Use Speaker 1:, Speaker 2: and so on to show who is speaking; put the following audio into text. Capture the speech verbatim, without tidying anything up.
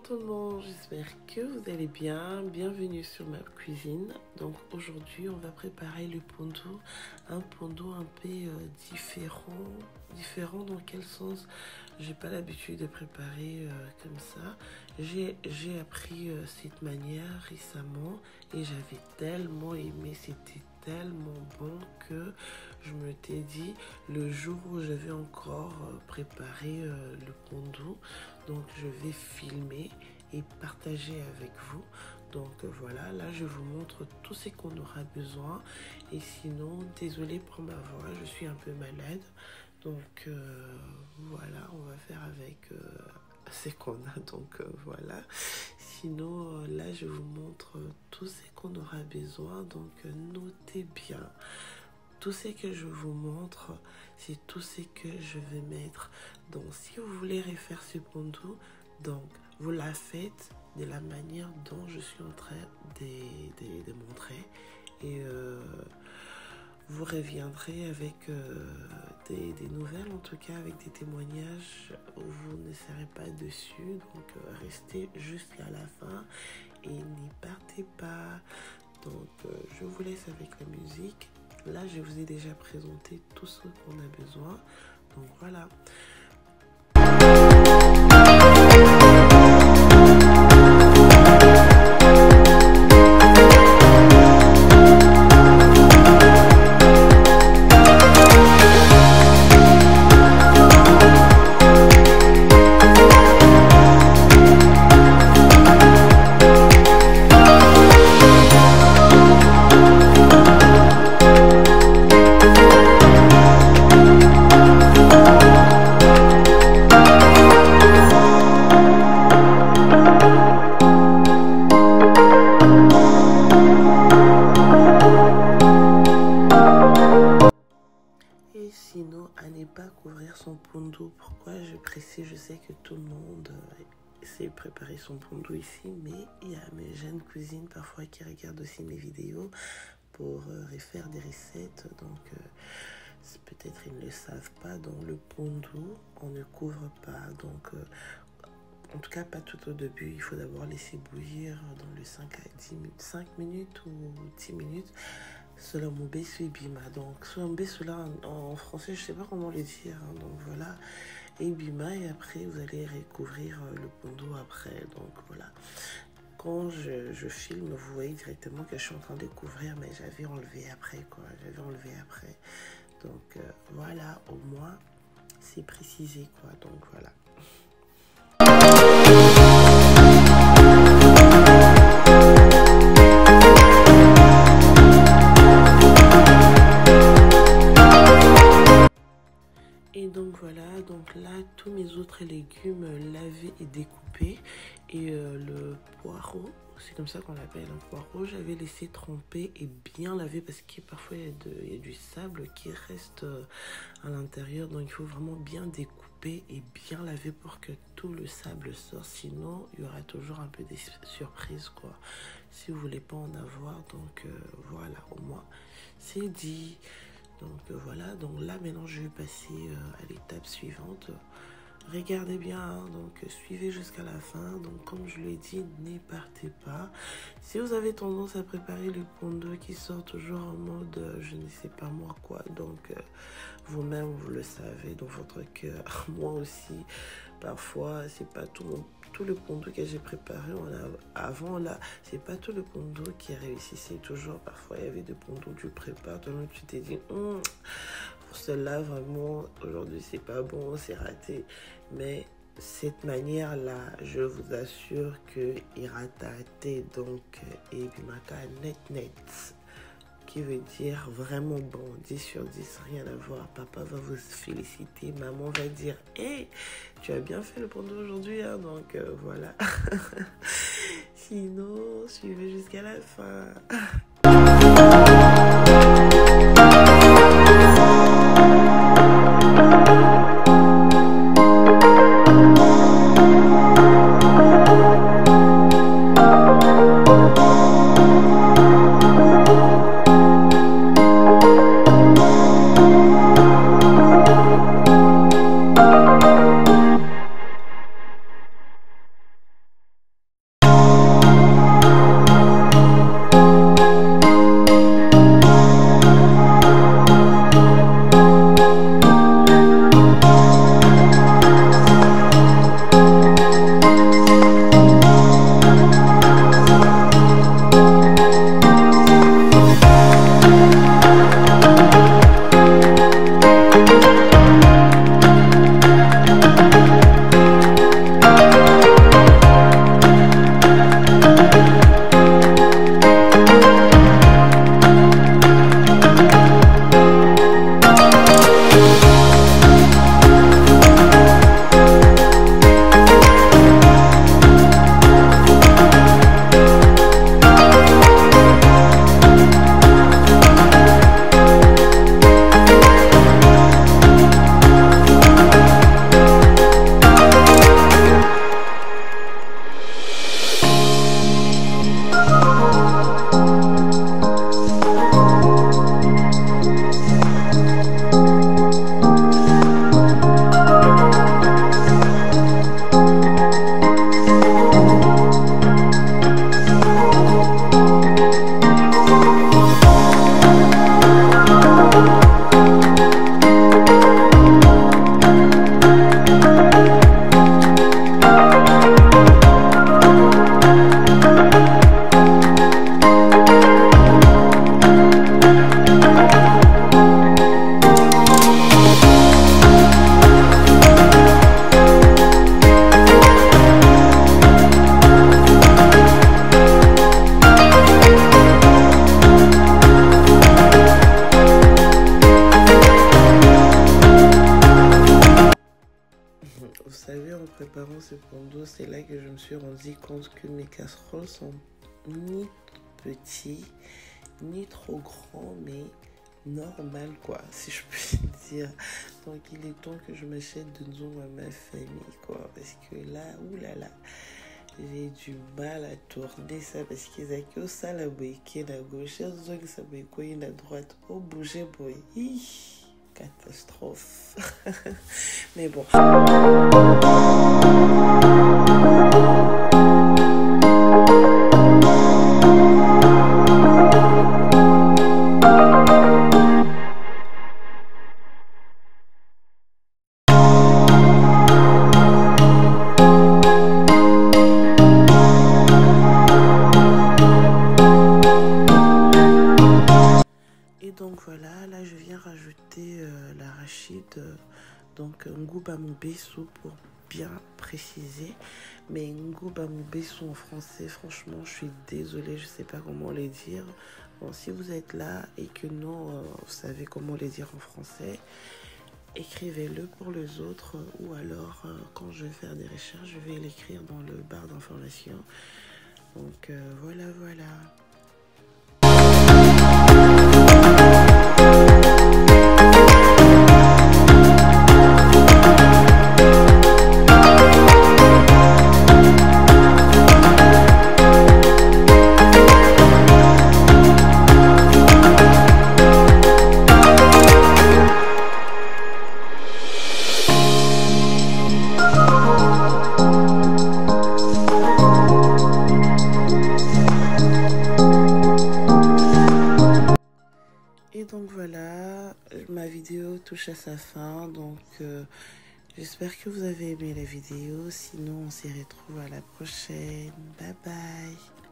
Speaker 1: tout le monde, j'espère que vous allez bien. Bienvenue sur ma cuisine. Donc aujourd'hui on va préparer le pondo, un pondo un peu euh, différent. Différent dans quel sens? J'ai pas l'habitude de préparer euh, comme ça. J'ai j'ai appris euh, cette manière récemment et j'avais tellement aimé, c'était tellement bon que je me t'ai dit le jour où je vais encore euh, préparer euh, le pondo, donc je vais filmer et partager avec vous. Donc euh, voilà, là je vous montre tout ce qu'on aura besoin. Et sinon, désolé pour ma voix, je suis un peu malade. Donc euh, voilà, on va faire avec euh, ce qu'on a. Donc euh, voilà. Sinon, euh, là je vous montre tout ce qu'on aura besoin. Donc euh, notez bien. Tout ce que je vous montre, c'est tout ce que je vais mettre. Donc si vous voulez refaire ce pondo, donc vous la faites de la manière dont je suis en train de, de, de montrer. Et euh, vous reviendrez avec euh, des, des nouvelles, en tout cas avec des témoignages où vous ne serez pas dessus. Donc euh, restez jusqu'à la fin et n'y partez pas. Donc euh, je vous laisse avec la musique. Là, je vous ai déjà présenté tout ce qu'on a besoin. Donc voilà. Sinon, à ne pas couvrir son pondo. Pourquoi je précise? Je sais que tout le monde euh, sait préparer son pondo ici, mais il y a mes jeunes cousines parfois qui regardent aussi mes vidéos pour euh, refaire des recettes. Donc, euh, peut-être ils ne le savent pas. Dans le pondo, on ne couvre pas. Donc, euh, en tout cas, pas tout au début. Il faut d'abord laisser bouillir dans le cinq à dix minutes, cinq minutes ou dix minutes. Selon mon besu et bima. Donc, selon besu là en, en français, je sais pas comment le dire. Hein, donc voilà. Et bima. Et après, vous allez recouvrir euh, le pondo après. Donc voilà. Quand je, je filme, vous voyez directement que je suis en train de couvrir, mais j'avais enlevé après, quoi. J'avais enlevé après. Donc euh, voilà. Au moins, c'est précisé, quoi. Donc voilà. Et donc voilà, donc là tous mes autres légumes lavés et découpés, et euh, le poireau, c'est comme ça qu'on l'appelle, un poireau, j'avais laissé tremper et bien laver parce que parfois il y a, de, il y a du sable qui reste à l'intérieur, donc il faut vraiment bien découper et bien laver pour que tout le sable sorte, sinon il y aura toujours un peu des surprises, quoi, si vous voulez pas en avoir. Donc euh, voilà, au moins c'est dit. Donc euh, voilà, donc là maintenant je vais passer euh, à l'étape suivante. Regardez bien, hein, donc euh, suivez jusqu'à la fin. Donc comme je l'ai dit, n'épartez pas. Si vous avez tendance à préparer le pondo qui sort toujours en mode euh, je ne sais pas moi quoi, donc euh, vous-même vous le savez dans votre cœur. Moi aussi, parfois c'est pas tout mon tout le pondo que j'ai préparé on a, avant là, c'est pas tout le pondo qui a réussi, c'est toujours parfois il y avait des pondos que tu prépares, donc tu t'es dit hm, pour cela vraiment aujourd'hui c'est pas bon, c'est raté. Mais cette manière là, je vous assure que il raté. Donc et puis ma net net qui veut dire vraiment bon, dix sur dix, rien à voir. Papa va vous féliciter, maman va dire hey, tu as bien fait le pondo aujourd'hui, hein? Donc euh, voilà. Sinon, suivez jusqu'à la fin. vous savez, en préparant ce pondos, c'est là que je me suis rendu compte que mes casseroles sont ni petits, ni trop grands, mais normal quoi, si je puis dire. Donc il est temps que je m'achète de nouveau à ma famille quoi, parce que là, oulala, j'ai du mal à tourner ça parce qu'ils ont que ça la qui est à gauche, ils ont que ça est à droite, oh bouger boy, catastrophe. Mais bon. Donc voilà, là je viens rajouter euh, l'arachide, euh, donc ngubamubessu pour bien préciser. Mais ngubamubessu en français, franchement je suis désolée, je sais pas comment les dire. Bon, si vous êtes là et que non, euh, vous savez comment les dire en français, écrivez-le pour les autres, ou alors euh, quand je vais faire des recherches, je vais l'écrire dans le barre d'information. Donc euh, voilà, voilà. Et donc voilà, ma vidéo touche à sa fin, donc euh, j'espère que vous avez aimé la vidéo, sinon on s'y retrouve à la prochaine, bye bye.